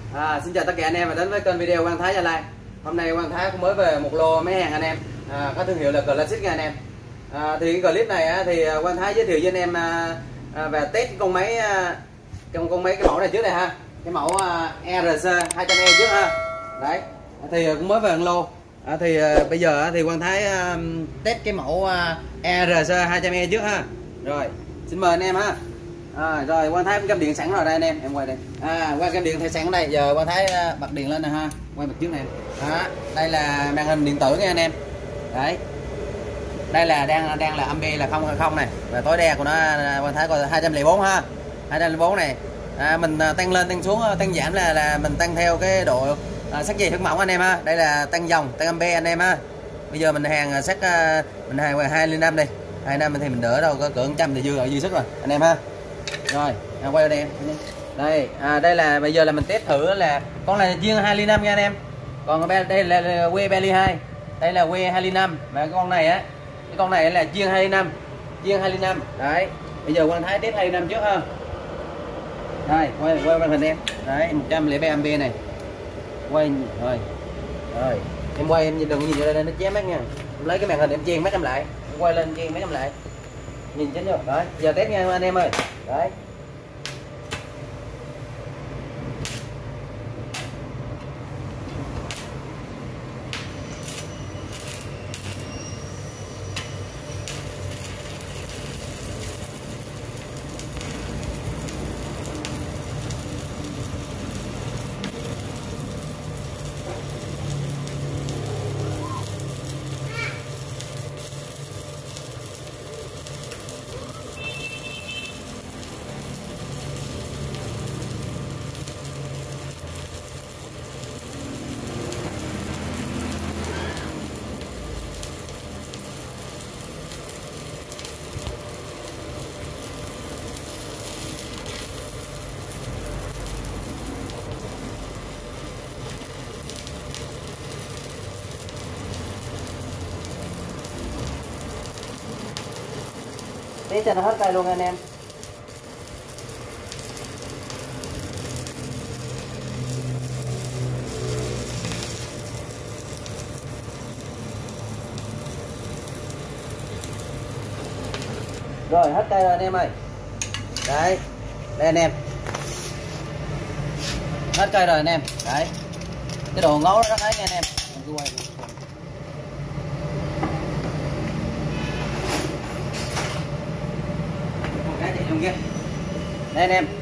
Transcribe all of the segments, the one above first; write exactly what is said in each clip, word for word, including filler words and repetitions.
À, xin chào tất cả anh em và đến với kênh video Quang Thái Gia Lai. Hôm nay Quang Thái cũng mới về một lô máy hàng anh em, à, có thương hiệu là Classic nha anh em. À, thì cái clip này á, thì Quang Thái giới thiệu với anh em à, à, và test con máy à, trong con máy cái mẫu này trước đây ha, cái mẫu à, e rờ xê hai trăm e trước ha. Đấy, thì cũng mới về một lô. À, thì à, bây giờ à, thì Quang Thái à, test cái mẫu à, e rờ xê hai trăm e trước ha. Rồi, xin mời anh em ha. À, rồi Quang Thái cũng cắm điện sẵn rồi đây anh em, em quay đây. À, qua cắm điện thì sẵn đây, giờ Quang Thái bật điện lên nè ha, quay mặt trước này. Đó, đây là màn hình điện tử nha anh em. Đấy, đây là đang đang là âm bi là không không này, và tối đa của nó Quang Thái coi hai trăm lẻ bốn ha, hai trăm lẻ bốn này. À, mình tăng lên tăng xuống tăng giảm là là mình tăng theo cái độ à, sắc dày thước mỏng anh em ha. Đây là tăng dòng tăng ampe anh em ha. Bây giờ mình hàng sắc mình hàng hai lên năm đi, hai năm thì mình đỡ đâu có cỡ trăm thì dư ở dư sức rồi anh em ha. Rồi, à, quay đây em. Đây, à, đây là bây giờ là mình test thử là con này riêng hai ly năm nha anh em. Còn đây là, là que Belly hai. Đây là que hai ly năm và cái con này á, cái con này là riêng hai ly năm, riêng hai ly năm. Đấy, bây giờ Quang Thái test hai ly năm trước ha. Đây, quay quay màn hình em. Đấy, một trăm lẻ ba ampe này. Quay rồi. Rồi, em quay em đừng nhìn vô đây nó chém mắt nha. Em lấy cái màn hình em chen mắt em lại. Em quay lên chen mắt em lại. Nhìn chính chưa? Đấy, giờ test nha anh em ơi. Đấy. Tí cho nó hết cây luôn anh em. Rồi hết cây rồi anh em ơi. Đấy, đây anh em. Hết cây rồi anh em. Đấy, cái độ ngấu nó rất ấy nha anh em. Cứ quay đi. Kia. Đây anh em.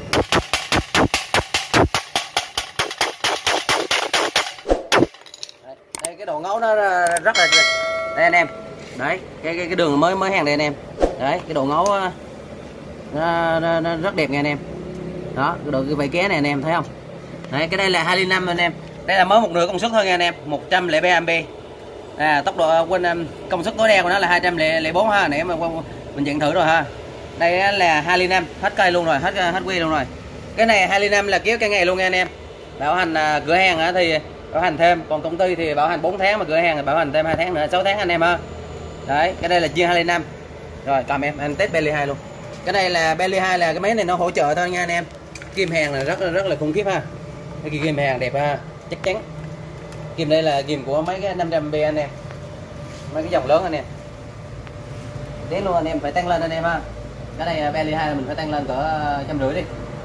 Đây, đây cái độ ngấu nó rất là đây anh em. Đấy, cái cái cái đường mới mới hàng đây anh em. Đấy, cái độ ngấu nó, nó, nó rất đẹp nha anh em. Đó, cái độ cái vảy ké này anh em thấy không? Đấy, cái đây là hai ly năm anh em. Đây là mới một nửa công suất thôi nha anh em, một trăm lẻ ba ampe. À, tốc độ quên công suất tối đa của nó là hai trăm lẻ bốn ha, nãy mà mình chạy thử rồi ha. Đây là hai ly năm, hết cây luôn rồi, hết hết quy luôn rồi. Cái này hai ly năm là kéo cả ngày luôn nha anh em. Bảo hành à, cửa hàng thì bảo hành thêm, còn công ty thì bảo hành bốn tháng, mà cửa hàng thì bảo hành thêm hai tháng nữa, sáu tháng anh em ha. Đấy, cái đây là chia hai ly năm. Rồi cầm em, anh test Belly hai luôn. Cái này là Belly hai là cái máy này nó hỗ trợ thôi nha anh em. Kim hàng là rất rất là khủng khiếp ha. Cái kim hàng đẹp ha, chắc chắn. Kim đây là kim của mấy cái năm trăm ampe anh em. Mấy cái dòng lớn anh em. Thế luôn anh em phải tăng lên anh em ha. Cái này Belly hai là mình phải tăng lên cỡ trăm rưỡi đi.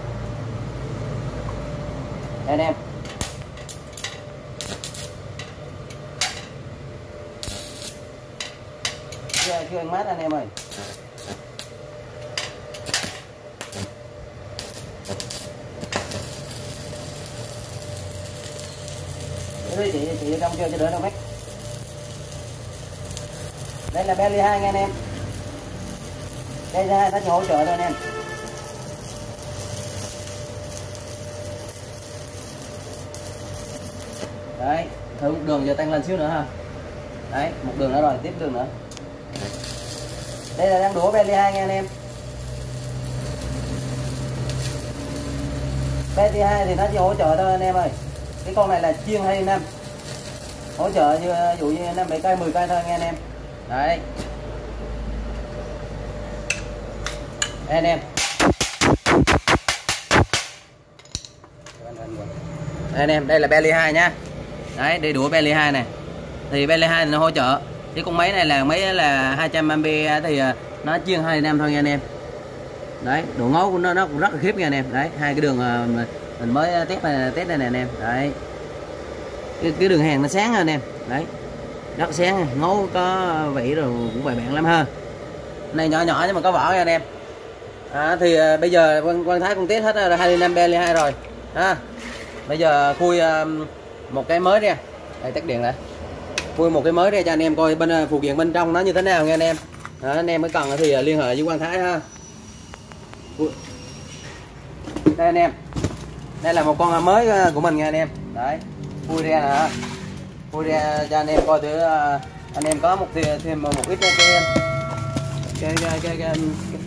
Đây anh em. Chưa, chưa ăn mát anh em ơi. Để chị chị trong chưa cho đỡ đâu mát. Đây là Belly hai nha anh em. Đây ra nó chỉ hỗ trợ thôi anh em. Đấy, thử một đường giờ tăng lên xíu nữa ha. Đấy, một đường nữa rồi, tiếp đường nữa. Đây là đang đũa Belly hai nha anh em. Belly hai thì nó chỉ hỗ trợ thôi anh em ơi. Cái con này là chiên hai năm. Hỗ trợ như ví dụ như năm bảy cây mười cây thôi nha anh em. Đấy. Đây anh em. Đây anh em, đây là Bentley hai nhá. Đấy, đầy đủ Bentley hai này. Thì Bentley hai thì nó hỗ trợ. Cái con máy này là máy là hai trăm am pe thì nó chuyên hai năm thôi nha anh em. Đấy, độ ngấu của nó nó cũng rất là khiếp nha anh em. Đấy, hai cái đường mình mới test này, test đây nè anh em. Đấy. Cái, cái đường hàng nó sáng hơn anh em. Đấy. Rất sáng, ngấu có vị rồi cũng bài bản lắm ha. Này nhỏ nhỏ nhưng mà có vỏ nha anh em. À, thì à, bây giờ Quang, Quang Thái cũng test hết hai mươi lăm Bentley hai rồi. Ha. Bây giờ khui à, một cái mới ra. Đây tắt điện lại. Khui một cái mới ra cho anh em coi bên phụ kiện bên trong nó như thế nào nha anh em. Đó, anh em mới cần thì liên hệ với Quang Thái ha. Đây anh em. Đây là một con mới của mình nha anh em. Đấy. Khui ra nè. Khui ra cho anh em coi thử anh em có một thêm một ít cái cái cái cái, cái, cái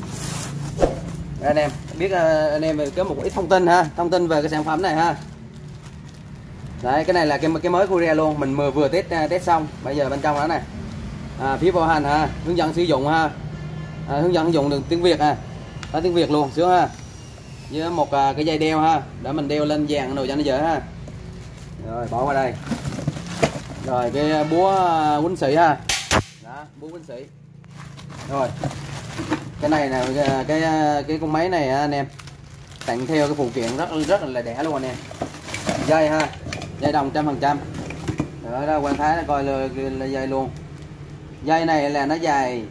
anh em biết anh em có một ít thông tin ha, thông tin về cái sản phẩm này ha. Đấy, cái này là cái cái mới Korea luôn, mình vừa vừa test test xong. Bây giờ bên trong đó này, à, phía bảo hành ha, hướng dẫn sử dụng ha, à, hướng dẫn sử dụng được tiếng Việt ha, có tiếng Việt luôn sướng ha, với một à, cái dây đeo ha, để mình đeo lên vàng đồ cho nó dễ ha. Rồi bỏ qua đây, rồi cái búa quýnh xị ha, đó, búa quýnh xị. Rồi cái này là cái cái, cái con máy này anh em tặng theo cái phụ kiện rất rất là đẹp luôn anh em. Dây ha, dây đồng trăm phần trăm. Đó, đó Quang Thái nó coi là, là dây luôn. Dây này là nó dài,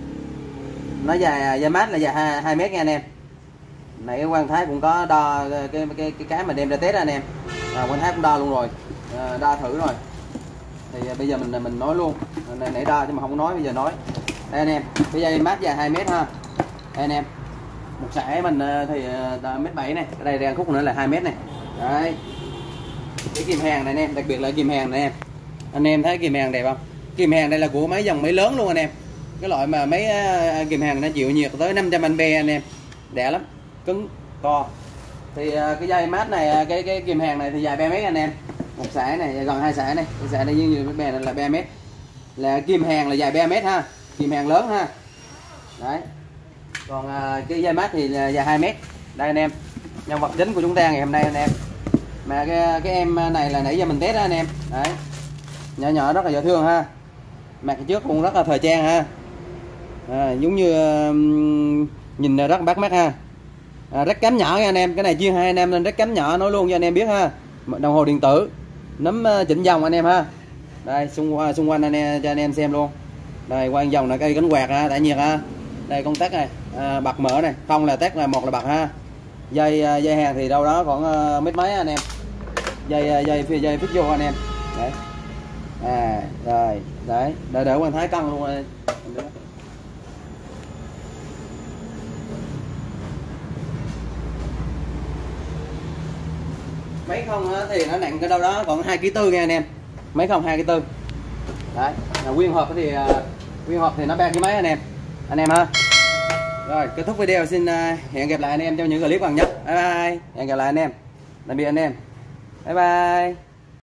nó dài dây mát là dài hai mét nha anh em. Nãy Quang Thái cũng có đo cái cái cái, cái mà đem ra test anh em. À, Quang Thái cũng đo luôn rồi, à, đo thử rồi. Thì bây giờ mình mình nói luôn. Này, nãy đo chứ mà không nói, bây giờ nói. Đây anh em, cái dây mát dài hai mét ha. Đây anh em. Một sải mình thì mét bảy này, cái đây đang khúc nữa là hai mét này. Đấy. Cái kìm hàng này anh em, đặc biệt là kìm hàng này anh em. Anh em thấy kìm hàng đẹp không? Kìm hàng đây là của mấy dòng máy lớn luôn anh em. Cái loại mà mấy kìm hàng nó chịu nhiệt tới năm trăm am pe anh em. Đẹp lắm, cứng, to. Thì cái dây mát này, cái cái kìm hàng này thì dài ba mét anh em. Một sải này gần hai sải này, cái sải này như như cái bè này là ba mét. Là kìm hàng là dài ba mét ha, kìm hàng lớn ha. Đấy. Còn cái dây mát thì là dài hai mét. Đây anh em, nhân vật chính của chúng ta ngày hôm nay anh em. Mà cái cái em này là nãy giờ mình test đó anh em. Đấy. Nhỏ nhỏ rất là dễ thương ha. Mặt trước cũng rất là thời trang ha. À, giống như um, nhìn rất bắt mắt ha. À, rách cắm nhỏ nha anh em, cái này chuyên hai anh em nên rách cắm nhỏ nói luôn cho anh em biết ha. Đồng hồ điện tử, nấm chỉnh dòng anh em ha. Đây xung xung quanh anh em cho anh em xem luôn. Đây quanh dòng là cây cánh quạt ha, tản nhiệt ha. Đây công tắc này, à, bật mở này, không là tắt là một là bật ha. Dây dây hàng thì đâu đó khoảng uh, mét mấy anh em. Dây dây phía dây phích vô anh em. Đấy. À rồi, đấy, để đỡ Quang Thái cân luôn rồi. Mấy không thì nó nặng cái đâu đó còn hai ký tư nha anh em. Mấy không hai ký tư. Đấy, là nguyên hộp thì uh, nguyên hộp thì nó ba ký mấy anh em. Anh em ha. Rồi, kết thúc video, xin uh, hẹn gặp lại anh em trong những clip gần nhất. Bye bye. Hẹn gặp lại anh em. Tạm biệt anh em. Bye bye.